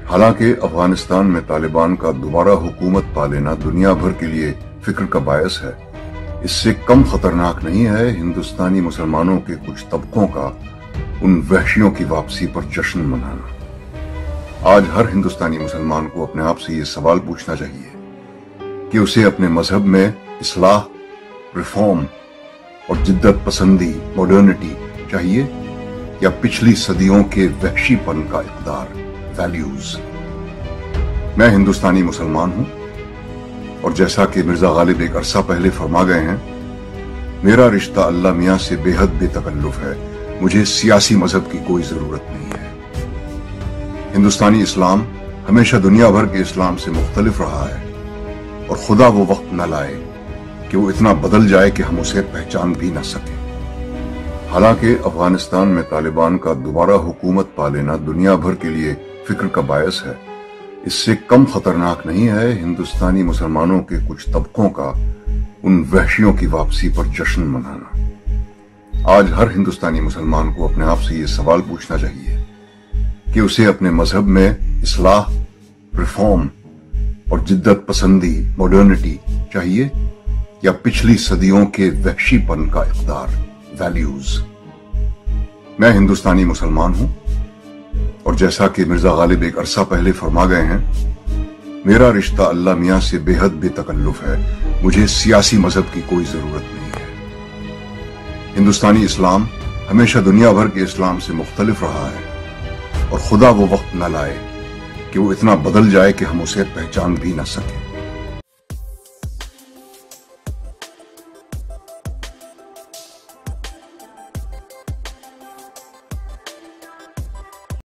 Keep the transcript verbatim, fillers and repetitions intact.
हालांकि अफगानिस्तान में तालिबान का दोबारा हुकूमत पा लेना दुनिया भर के लिए फिक्र का बायस है, इससे कम खतरनाक नहीं है हिंदुस्तानी मुसलमानों के कुछ तबकों का उन वहशियों की वापसी पर जश्न मनाना। आज हर हिंदुस्तानी मुसलमान को अपने आप से ये सवाल पूछना चाहिए कि उसे अपने मजहब में इस्लाह, रिफॉर्म और जिद्दत पसंदी, मॉडर्निटी चाहिए या पिछली सदियों के वहशीपन का इक़्तिदार, वैल्यूज। मैं हिंदुस्तानी मुसलमान हूं और जैसा कि मिर्जा गालिब एक अरसा पहले फरमा गए हैं, मेरा रिश्ता अल्लाह मियां से बेहद बेतकल्लुफ है। मुझे सियासी मजहब की कोई जरूरत नहीं है। हिंदुस्तानी इस्लाम हमेशा दुनिया भर के इस्लाम से मुख्तलिफ रहा है और खुदा वो वक्त न लाए कि वो इतना बदल जाए कि हम उसे पहचान भी न सके। हालांकि अफगानिस्तान में तालिबान का दोबारा हुकूमत पा लेना दुनिया भर के लिए फिक्र का बायस है, इससे कम खतरनाक नहीं है हिंदुस्तानी मुसलमानों के कुछ तबकों का उन वहशियों की वापसी पर जश्न मनाना। आज हर हिंदुस्तानी मुसलमान को अपने आप से ये सवाल पूछना चाहिए कि उसे अपने मजहब में इस्लाह, रिफॉर्म और जिद्दत पसंदी, मॉडर्निटी चाहिए या पिछली सदियों के वहशीपन का इक़्तिदार, वैल्यूज। मैं हिंदुस्तानी मुसलमान हूं और जैसा कि मिर्जा गालिब एक अरसा पहले फरमा गए हैं, मेरा रिश्ता अल्लाह मियां से बेहद बेतकल्लुफ है। मुझे सियासी मजहब की कोई जरूरत नहीं है। हिंदुस्तानी इस्लाम हमेशा दुनिया भर के इस्लाम से मुख्तलिफ रहा है और खुदा वो वक्त न लाए कि वो इतना बदल जाए कि हम उसे पहचान भी न सके।